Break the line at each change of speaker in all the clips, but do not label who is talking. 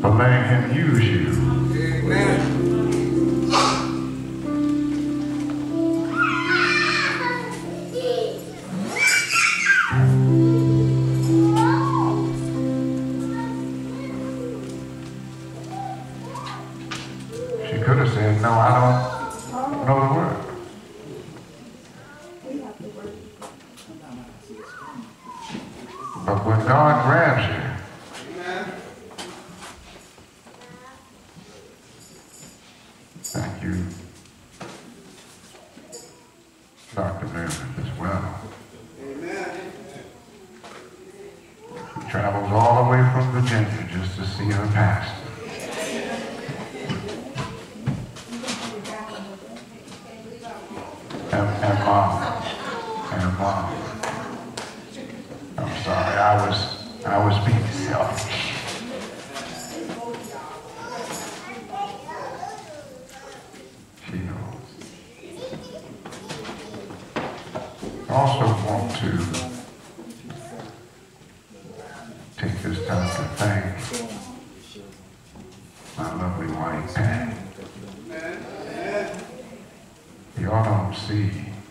for letting him use you.
Amen.
She could have said, no, I don't know the word. But when God grabs you, thank you, Dr. Meredith, as well. He travels all the way from Virginia just to see her pastor. And mom. I'm sorry, I was being selfish. She knows. I also want to take this time to thank my lovely wife, Patty. Y'all don't see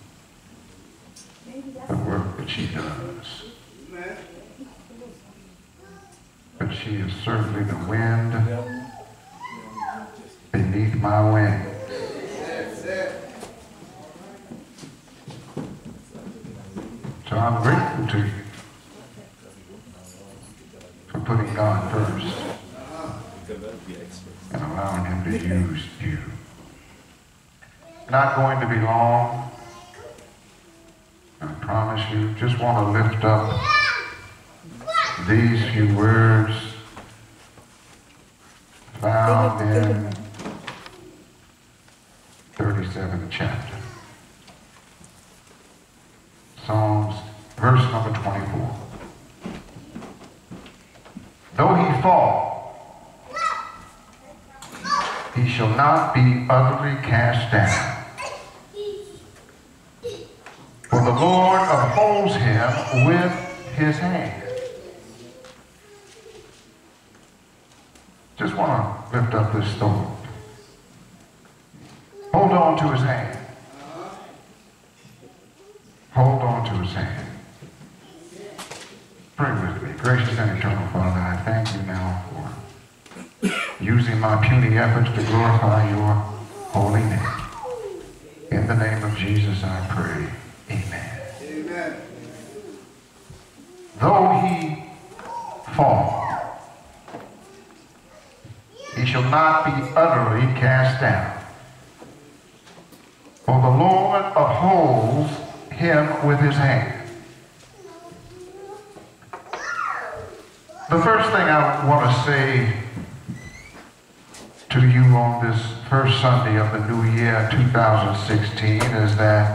the work that she does. But she is certainly the wind beneath my wings. So I'm grateful to you for putting God first and allowing him to use you. Not going to be long. I promise you. Just want to lift up these few words found in 37th chapter. Psalms, verse number 24. Though he fall, he shall not be utterly cast down. For the Lord upholds him with his hand. Just want to lift up this thought. Hold on to his hand. Hold on to his hand. Pray with me. Gracious and eternal Father, I thank you now for using my puny efforts to glorify your holy name. In the name of Jesus I pray. Amen.
Amen.
Though he fall, he shall not be utterly cast down. For the Lord upholds him with his hand. The first thing I want to say to you on this first Sunday of the new year 2016 is that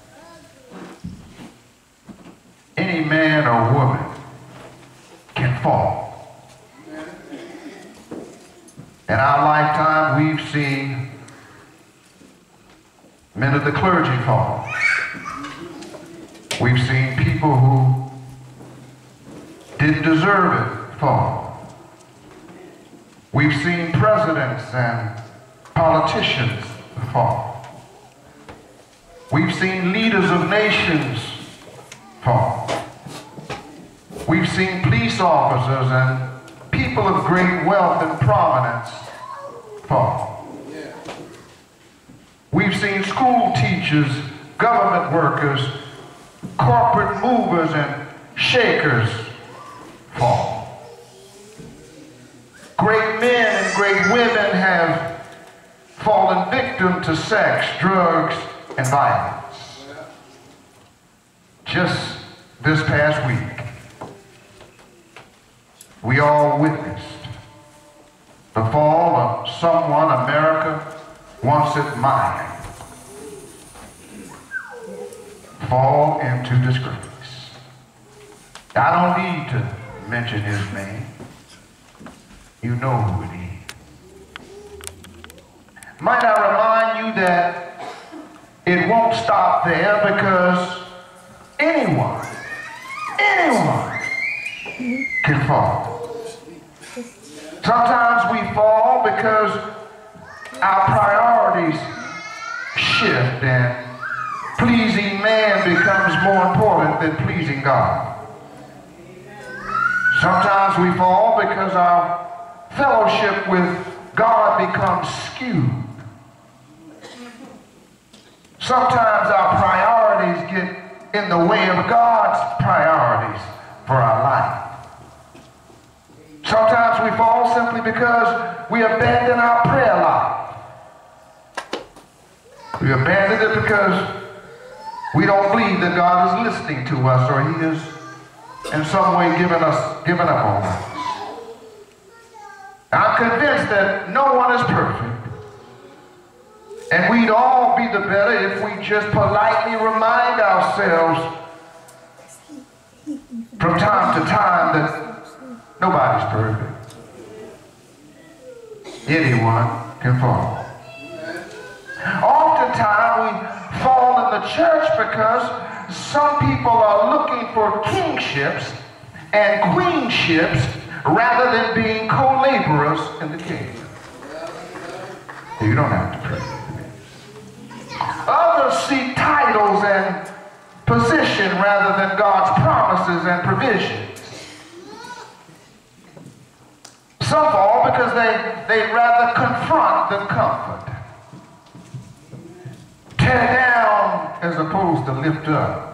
any man or woman can fall. In our lifetime, we've seen men of the clergy fall. We've seen people who didn't deserve it fall. We've seen presidents and politicians fall. We've seen leaders of nations fall. We've seen police officers and people of great wealth and prominence fall. We've seen school teachers, government workers, corporate movers and shakers fall. Great men and great women have fallen victim to sex, drugs, and violence. Just this past week, we all witnessed the fall of someone America once admired fall into disgrace. I don't need to mention his name. You know who it is. Might I remind you that it won't stop there, because anyone can fall. Sometimes we fall because our priorities shift and pleasing man becomes more important than pleasing God. Sometimes we fall because our fellowship with God becomes skewed. Sometimes our priorities get in the way of God's priorities for our life. Sometimes we fall simply because we abandon our prayer life. We abandon it because we don't believe that God is listening to us, or he is in some way giving up on us. I'm convinced that no one is perfect. And we'd all be the better if we just politely remind ourselves from time to time that nobody's perfect. Anyone can fall. Oftentimes we fall in the church because some people are looking for kingships and queenships rather than being co-laborers in the kingdom. You don't have to pray. Others seek titles and position rather than God's promises and provisions. Some fall because they'd rather confront than comfort. Tear down as opposed to lift up.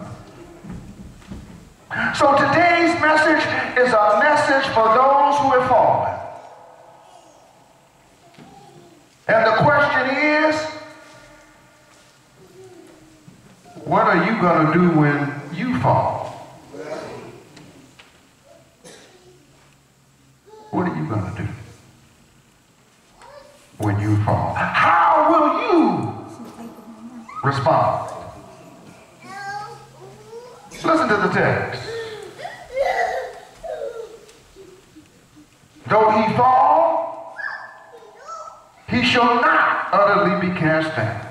So today's message is a message for those who have fallen. And the question is, what are you going to do when you fall? What are you going to do when you fall? How will you respond? Listen to the text. Though he fall, he shall not utterly be cast down.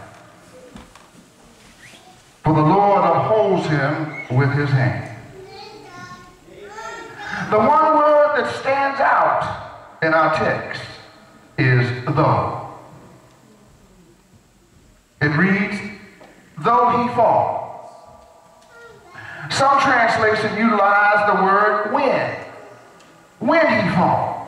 For the Lord upholds him with his hand. The one word that stands out in our text is though. It reads, though he fall. Some translations utilize the word when he falls.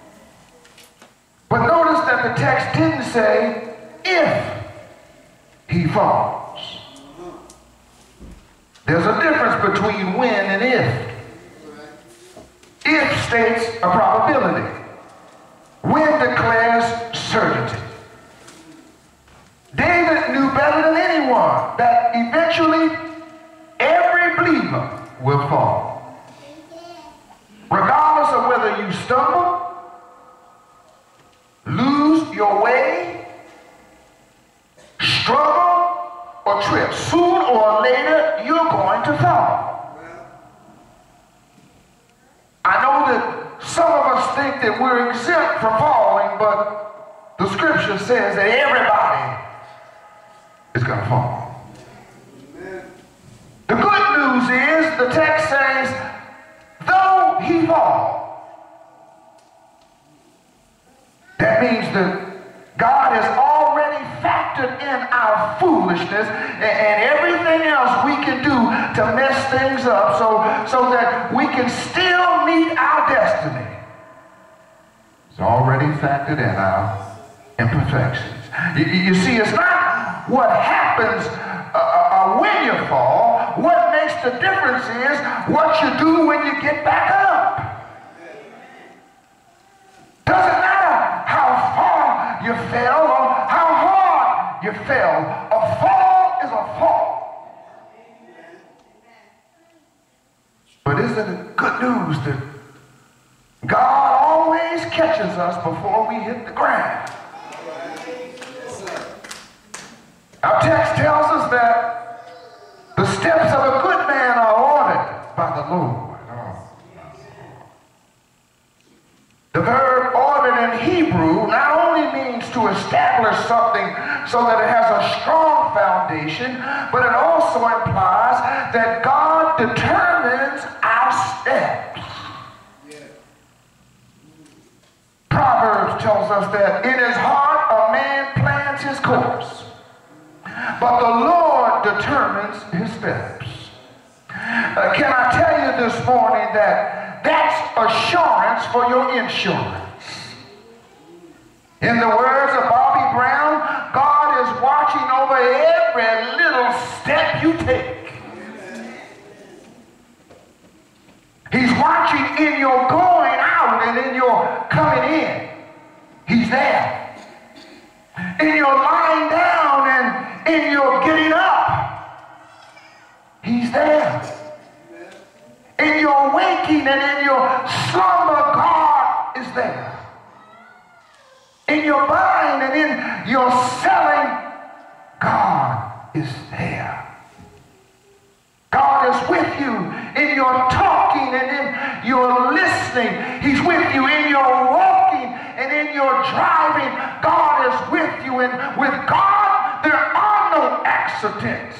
But notice that the text didn't say if he falls. There's a difference between when and if. If states a probability. When declares certainty. David knew better than anyone that eventually every believer will fall. Regardless of whether you stumble, lose your way, struggle, or trip. Soon or later, you're going to fall. I know that some of us think that we're exempt from falling, but the scripture says that everybody is going to fall. The good news is the text says, though he fall. That means that God has already factored in our foolishness and everything else we can do to mess things up so that we can still meet our destiny. It's already factored in our imperfections. You see, it's not what happens when you fall. What makes the difference is what you do when you get back up. Doesn't matter how far you fell or how hard you fell. A fall is a fall. But isn't it good news that God always catches us before we hit the ground? Our text tells us that the steps of a good man are ordered by the Lord. The verb ordered in Hebrew not only means to establish something so that it has a strong foundation, but it also implies that God determines our steps. Proverbs tells us that in his heart a man plans his course, but the Lord determines his steps. Can I tell you this morning that that's assurance for your insurance? In the words of Bobby Brown, God is watching over every little step you take. He's watching in your going out and in your coming in. He's there. In your lying down and in your getting up. He's there. In your waking and in your slumber, God is there. In your buying and in your selling, God is there. God is with you in your talking and in your listening. He's with you in your walking and in your driving. God is with you, and with God there are no accidents.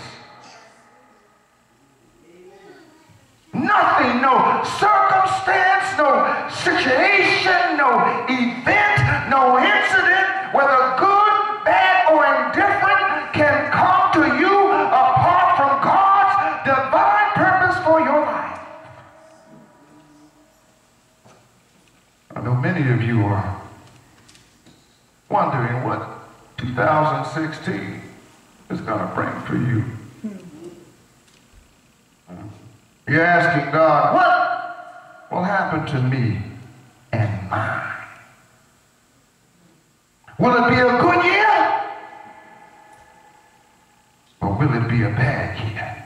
Nothing, no circumstance, no situation, no event, no incident, whether good, bad, or indifferent, can come to you apart from God's divine purpose for your life. I know many of you are wondering what 2016 is going to bring for you. You're asking God, what will happen to me and mine? Will it be a good year? Or will it be a bad year?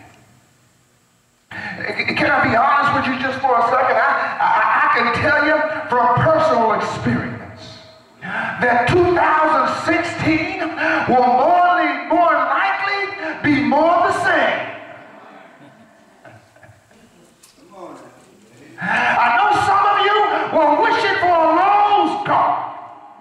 Can I be honest with you just for a second? I can tell you from personal experience that 2016 will more likely be more the same. I know some of you were wishing for a rose garden.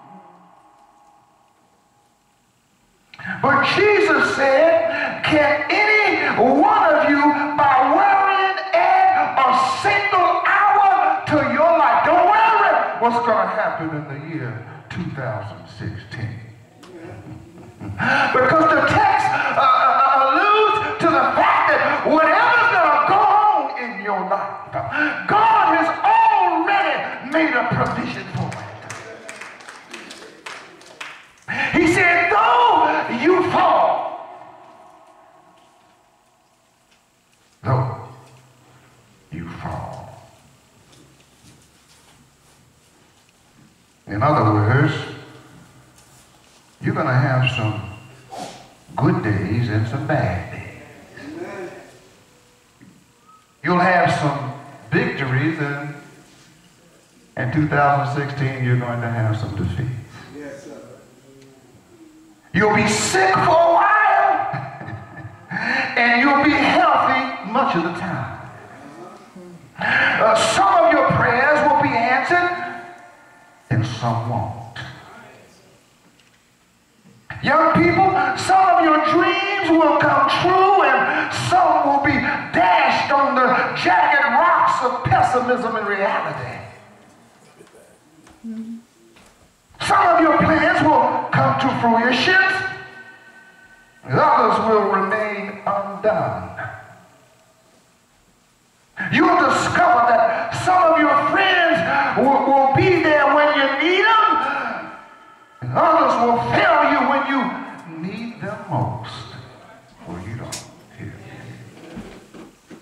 But Jesus said, can any one of you, by worrying, add a single hour to your life? Don't worry what's going to happen in the year 2016. Because the text alludes to the fact that whatever's going to go on in your life, God has already made a provision for it. He said, though you fall, in other words, you're going to have some good days and some bad days. You'll have some victories, and in 2016 you're going to have some defeats.
Yes, sir.
You'll be sick for a while and you'll be healthy much of the time. Some of your prayers will be answered and some won't. Young people, some of your dreams will come true and some will be dashed on the jagged rocks of pessimism and reality. Some of your plans will come to fruition, and others will remain undone. You'll discover that some of your friends will be there when you need them, and others will fail you when you need them most. Well, you don't hear me.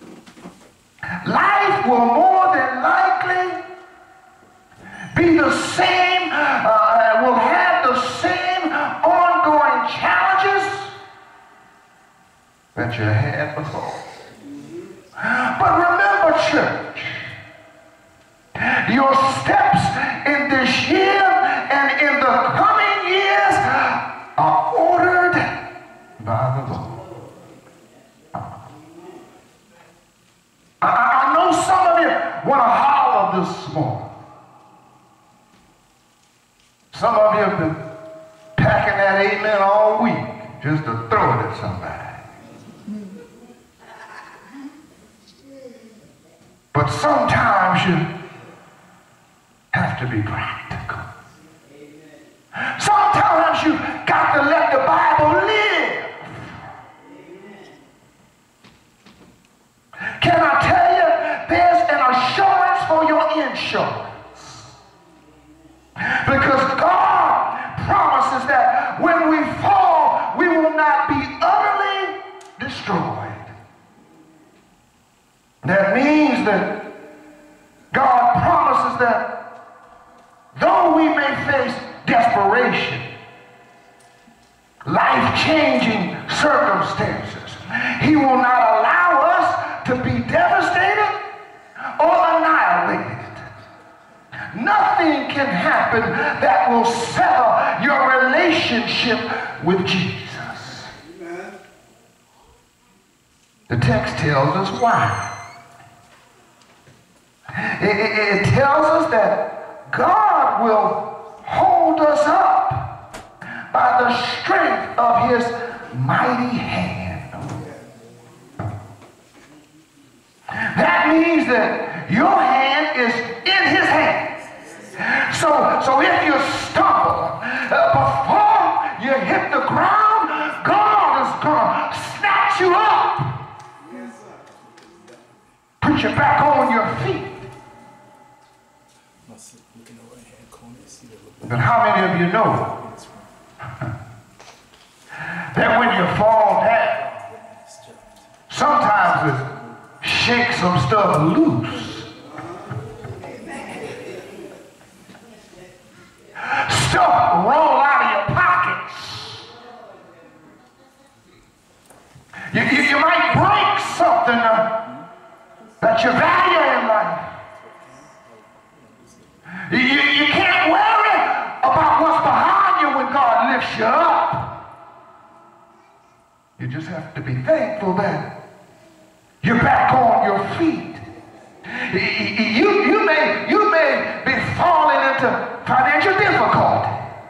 Life will more than likely be the same, will have the same ongoing challenges that you had before. But remember, church, your steps in this year and in the coming years are ordered by the Lord. I know some of you want to holler this morning. Some of you have been packing that amen all week just to throw it at somebody. But sometimes you have to be practical. to let the Bible live. Can I tell you, there's an assurance for your insurance. Because God promises that when we fall, we will not be utterly destroyed. That means that God promises that though we may face desperation, life-changing circumstances, He will not allow us to be devastated or annihilated. Nothing can happen that will sever your relationship with Jesus. Amen. The text tells us why. It tells us that God will hold us up by the strength of His mighty hand. That means that your hand is in His hand. So if you stumble before you hit the ground, God is going to snatch you up. Put you back on your feet. But how many of you know that when you fall down, sometimes it shakes some stuff loose? Stuff roll out of your pockets. You might break something that you value in life. You can't worry about what's behind you when God lifts you up. You just have to be thankful that you're back on your feet. You may be falling into financial difficulty.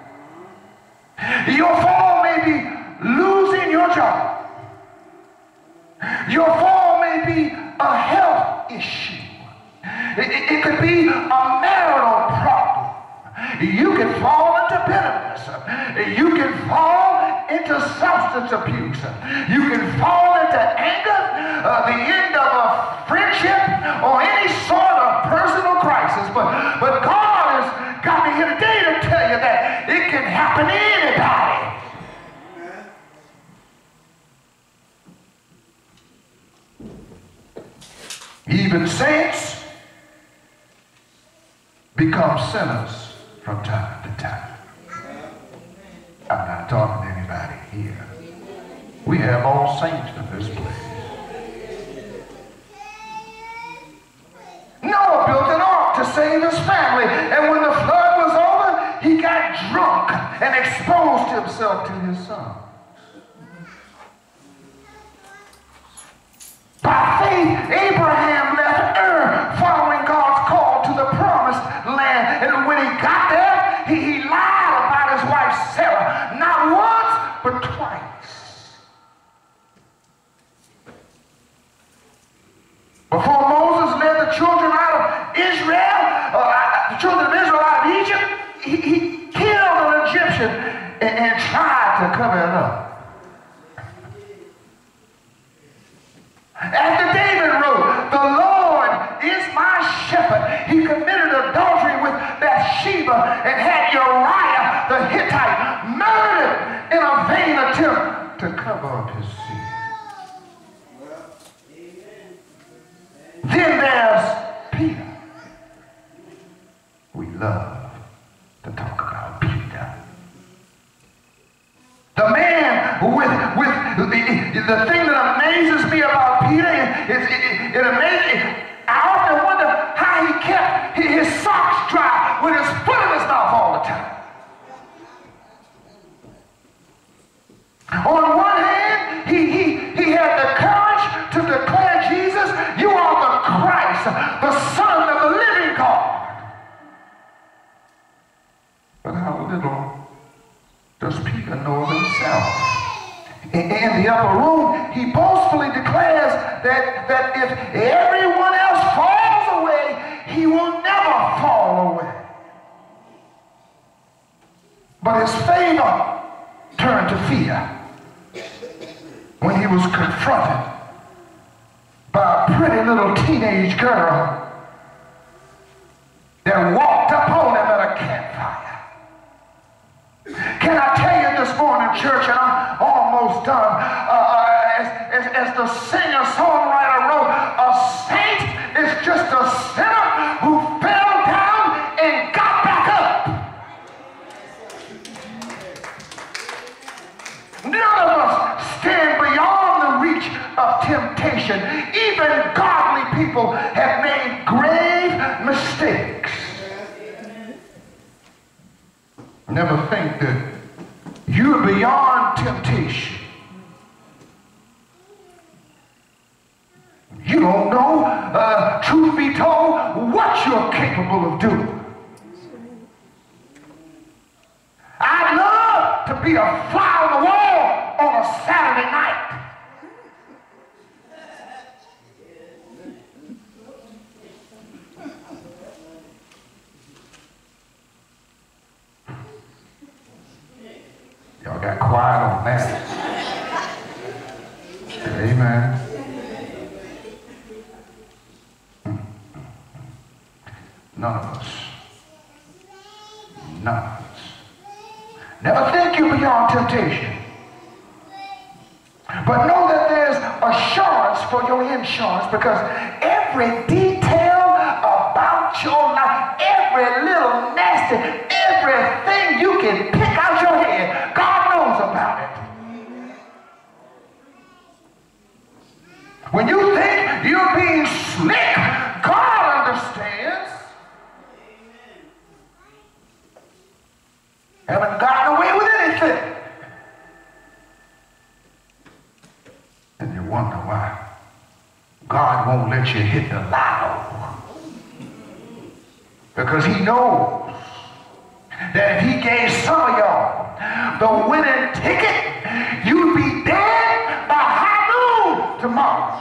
Your fall may be losing your job. Your fall may be a health issue. It could be a marital problem. You can fall into bitterness. You can fall into substance abuse. You can fall into anger, the end of a friendship, or any sort of personal crisis. But God has got me here today to tell you that it can happen to anybody. Even saints become sinners from time to time. I'm not talking to anybody here. We have all saints in this place. Noah built an ark to save his family, and when the flood was over, he got drunk and exposed himself to his sons. By faith, Abraham left Ur, following God's call to the promised land. And when he got there, he lied about his wife Sarah, not once, but twice. Before Moses led the children out of Israel, the children of Israel out of Egypt, he killed an Egyptian and tried to cover it up. After David wrote, "The Lord is my shepherd," he committed adultery with Bathsheba and had Uriah the Hittite murdered in a vain attempt to cover up his sin. Then there's Peter. We love to talk about Peter. The man with the thing that amazes me about Peter is it amazes me. I often wonder how he kept his socks dry with his foot in his mouth all the time. On one hand, he had the courage to declare, "Jesus, you are the Christ, the Son of the living God." But how little does Peter know of himself? In the upper room, he boastfully declares that if everyone else falls away, he will never fall away. But his favor turned to fear when he was confronted by a pretty little teenage girl that walked up on him at a campfire. Can I tell you this morning, church, and I'm almost done, as the singer-songwriter wrote, a saint is just a sinner who fell down and got back up. None of us stand beyond the reach of temptation. Even godly people have made grave mistakes. Never think that you're beyond temptation. You don't know, truth be told, what you're capable of doing. I'd love to be a fly on the wall on a Saturday night. Y'all got quiet on that. Amen. None of us. None of us. Never think you're beyond temptation. But know that there's assurance for your insurance, because every detail about your life, every little nasty, everything you can pick out your head, God knows about it. When you think you're being slick, God understands. Haven't gotten away with anything. And you wonder why God won't let you hit the lotto. Because he knows that if he gave some of y'all the winning ticket, you'd be dead by high noon tomorrow.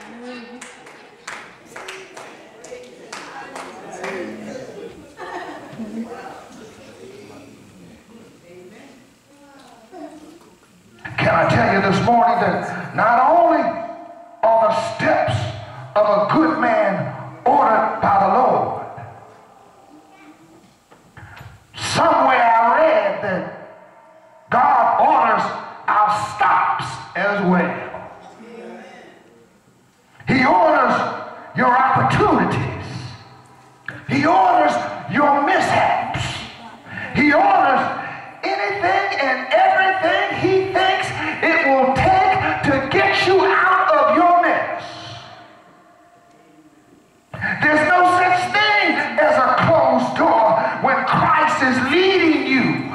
Can I tell you this morning that not only are the steps of a good man ordered by the Lord, somewhere I read that God orders our stops as well. He orders your opportunities. He orders your mishaps. He orders anything and everything he thinks it will take to get you out of your mess. There's no such thing as a closed door when Christ is leading you.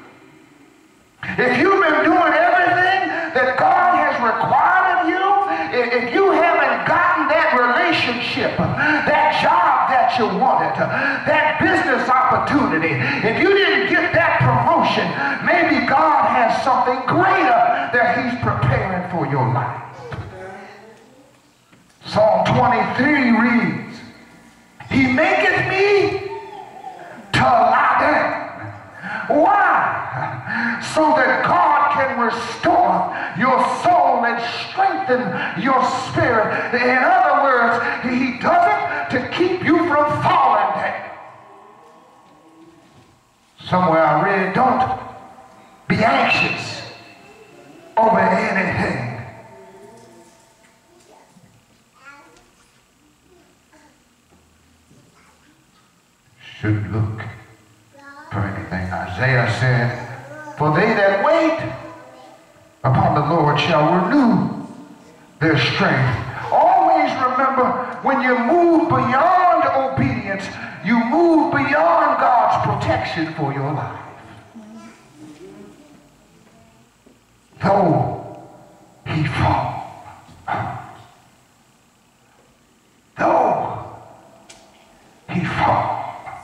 If you've been doing everything that God has required of you, if you haven't gotten that relationship, that job that you wanted, that business opportunity, if you didn't get that promotion, maybe God has something greater that he's preparing for your life. Psalm 23 reads, he maketh me to lie down. Why? So that God can restore your soul and strengthen your spirit. In other words, he does it to keep you from falling down. Somewhere I read, don't be anxious over anything. Shouldn't look for anything. Isaiah said, for they that wait upon the Lord shall renew their strength. Always remember, when you move beyond obedience, you move beyond God's protection for your life. Though he fall, though he fall,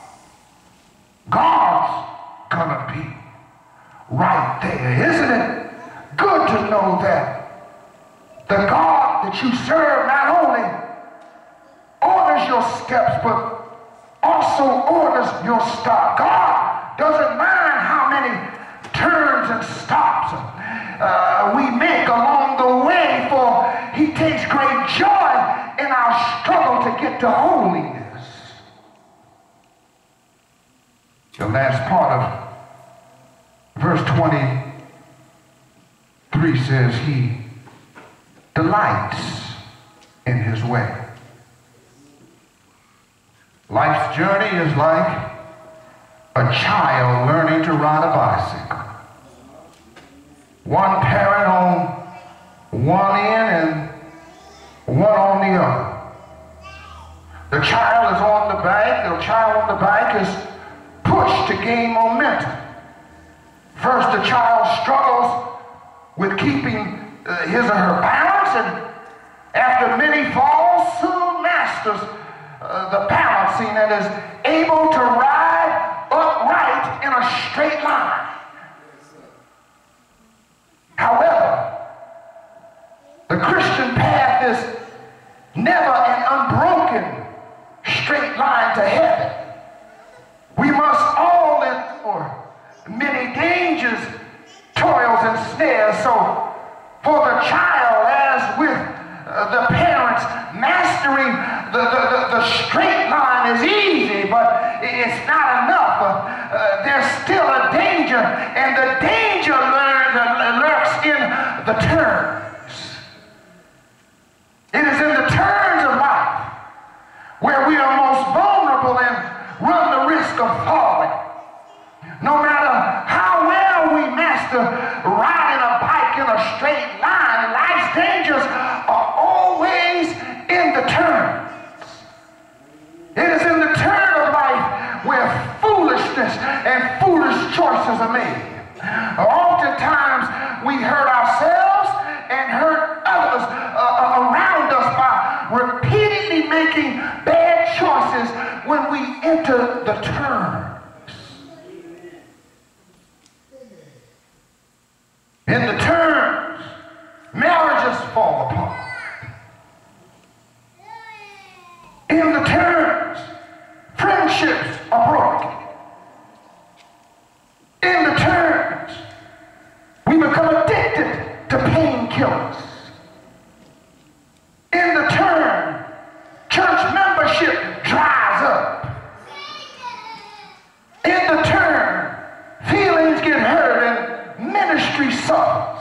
God's gonna be right there. Isn't it good to know that the God that you serve not only orders your steps, but also orders your stop? God doesn't mind how many turns and stops to holiness. The last part of verse 23 says he delights in his way. Life's journey is like a child learning to ride a bicycle. One parent on one end and one on the other. The child is on the bike. The child on the bike is pushed to gain momentum. First, the child struggles with keeping his or her balance, and after many falls, soon masters the balancing and is able to ride upright in a straight line. However, the Christian path is never an unbroken straight line to heaven. We must all endure many dangers, toils, and snares. So for the child, as with the parents, mastering the straight line is easy, but it's not enough. There's still a danger, and the danger lurks in the turns. It is in the turns of life where we are most vulnerable and run the risk of falling. No matter how well we master riding a bike in a straight line, life's dangers are always in the turns. It is in the turn of life where foolishness and foolish choices are made. Oftentimes we hurt ourselves and hurt others around us by repeatedly making bad choices when we enter the turns. In the turns, marriages fall apart. In the turns, friendships are broken. In the turns, we become addicted to painkillers. In the turn, church membership dries up. In the turn, feelings get hurt and ministry suffers.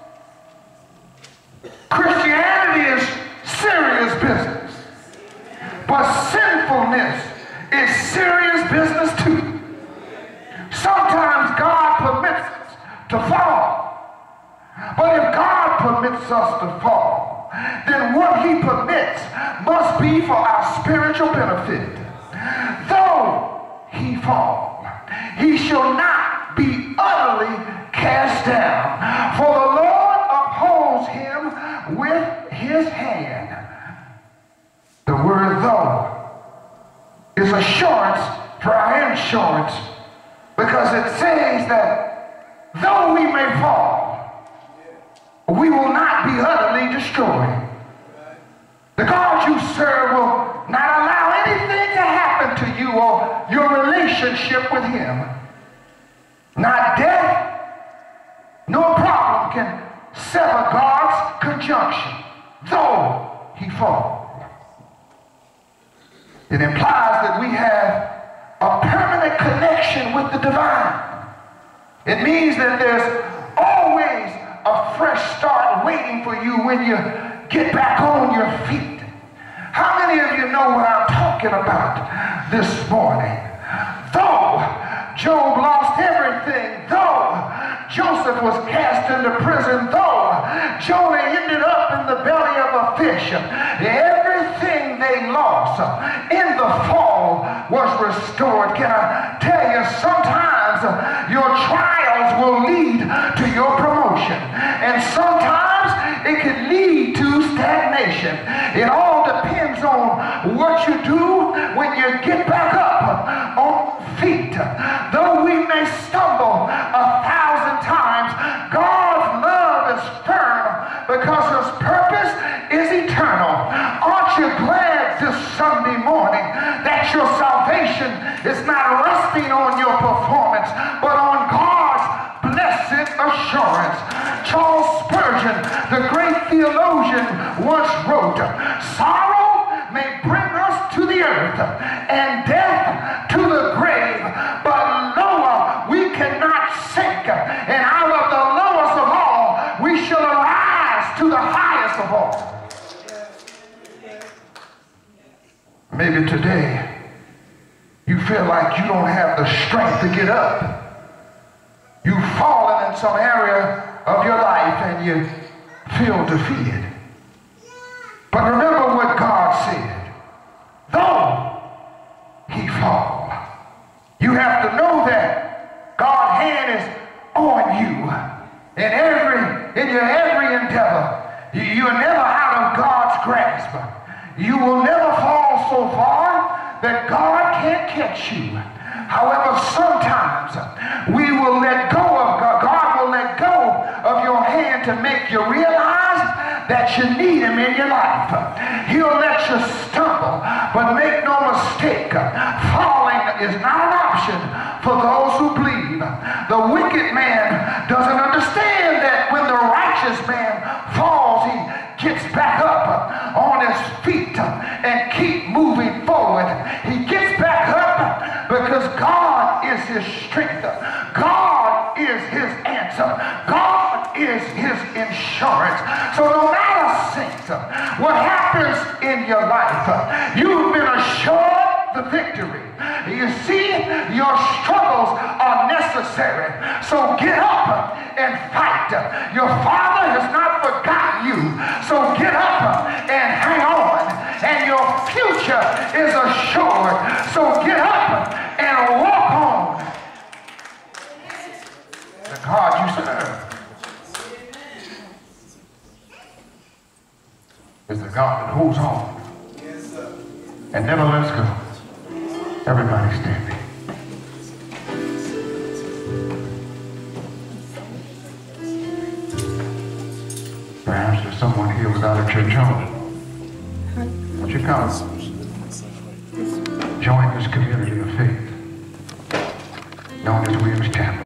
Christianity is serious business, but sinfulness is serious business too. Sometimes God permits us to fall, but if God permits us to fall, then what he permits must be for our spiritual benefit. Though he fall, he shall not be utterly cast down, for the Lord upholds him with his hand. The word though is assurance for our insurance, because it says that though we may fall, we will not be utterly destroyed. The God you serve will not allow anything to happen to you or your relationship with him. Not death, no problem can sever God's conjunction, though he fall. It implies that we have a permanent connection with the divine. It means that there's always a fresh start waiting for you when you get back on your feet. How many of you know what I'm talking about this morning? Though Job lost everything, though Joseph was cast into prison, though Jonah ended up in the belly of a fish, everything they lost in the fall was restored. Can I tell you, sometimes your trials will lead to your promotion, and sometimes it can lead to stagnation. It all depends on what you do when you get back up on feet. Though we may stumble 1,000 times, God's love is firm because his purpose is eternal. Aren't you glad this Sunday morning that your salvation is not resting on your performance, but on God's blessed assurance? Charles Spurgeon, the great theologian, once wrote, "Sorrow may bring us to earth and death to the grave, but lower we cannot sink. And out of the lowest of all, we shall arise to the highest of all. Maybe today you feel like you don't have the strength to get up. You've fallen in some area of your life and you feel defeated. But remember what God said. Though he fall, you have to know that God's hand is on you in your every endeavor. You're never out of God's grasp. You will never fall so far that God can't catch you. However, sometimes we will let go of God will let go of your hand to make you realize that you need him in your life. He'll let you stumble, but make no mistake, falling is not an option for those who believe. The wicked man doesn't understand that when the righteous man falls, he gets back up on his feet and keep moving forward. He gets back up because God is his strength. God is his answer. God is his insurance. So no matter, saints, what happens in your life, you've been assured the victory. You see, your struggles are necessary. So get up and fight. Your Father has not forgotten you. So get up and hang on. And your future is assured. So get up and walk on. The God you serve is the God that holds on and never lets go. Everybody standing. Perhaps there's someone here without a church home. Won't you come? Join this community of faith known as Williams Chapel.